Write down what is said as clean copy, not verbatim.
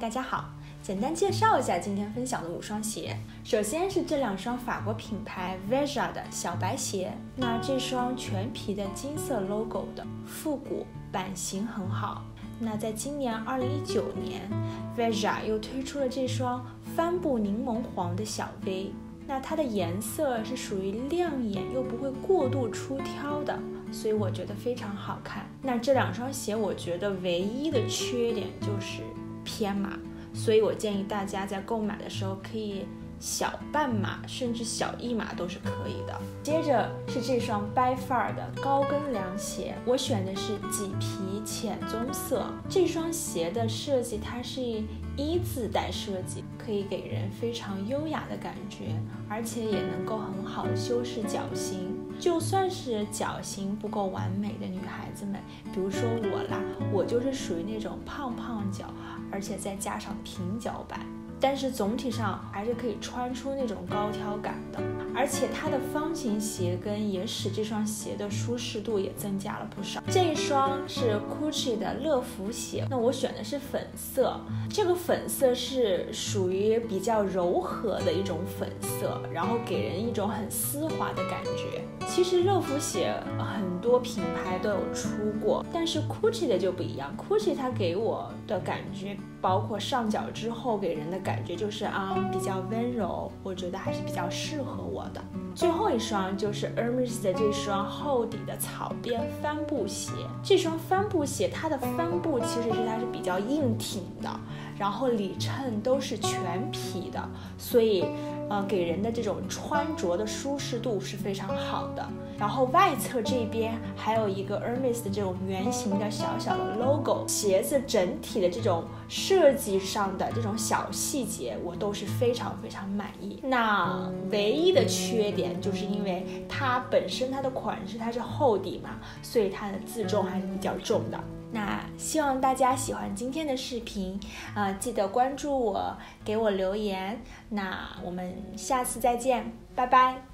家好，简单介绍一下今天分享的5双鞋。首先是这2双法国品牌 Veja 的小白鞋，那这双全皮的金色 logo 的，复古版型很好。那在今年2019年 Veja 又推出了这双帆布柠檬黄的小 V， 那它的颜色是属于亮眼又不会过度出挑的，所以我觉得非常好看。那这2双鞋我觉得唯一的缺点就是偏码，所以我建议大家在购买的时候可以小半码甚至小1码都是可以的。接着是这双 By Far 的高跟凉鞋，我选的是麂皮浅棕色。这双鞋的设计它是一字带设计，可以给人非常优雅的感觉，而且也能够很好的修饰脚型。就算是脚型不够完美的女孩子们，比如说我啦，我就是属于那种胖脚，而且再加上平脚板，但是总体上还是可以穿出那种高挑感的。而且它的方形鞋跟也使这双鞋的舒适度也增加了不少。这一双是 Gucci 的乐福鞋，那我选的是粉色，这个粉色是属于比较柔和的一种粉色，然后给人一种很丝滑的感觉。其实乐福鞋很多品牌都有出过，但是 Gucci 的就不一样。 Gucci 它给我的感觉，包括上脚之后给人的感觉就是比较温柔，我觉得还是比较适合我的。最后一双就是 Hermès 的这双厚底的草编帆布鞋。这双帆布鞋它的帆布其实它是比较硬挺的，然后里衬都是全皮的，所以给人的这种穿着的舒适度是非常好的。然后外侧这边还有一个 Hermès 的这种圆形的小小的 logo， 鞋子整体的这种设计上的这种小细节我都是非常满意。那唯一的缺点就是因为它本身它的款式它是厚底嘛，所以它的自重还是比较重的。那希望大家喜欢今天的视频，记得关注我，给我留言。那我们下次再见，拜拜。